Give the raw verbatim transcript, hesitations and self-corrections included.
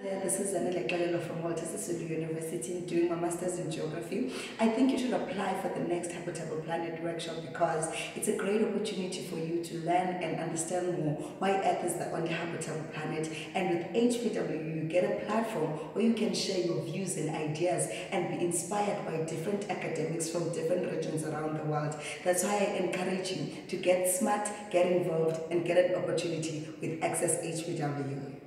there, this is Zanele from W S U University doing my Masters in Geography. I think you should apply for the next Habitable Planet workshop because it's a great opportunity for you to learn and understand more why Earth is the only habitable planet. And with H P W, you get a platform where you can share your views and ideas and be inspired by different academics from different regions around the world. That's why I encourage you to get smart, get involved, and get an opportunity with Access H P W.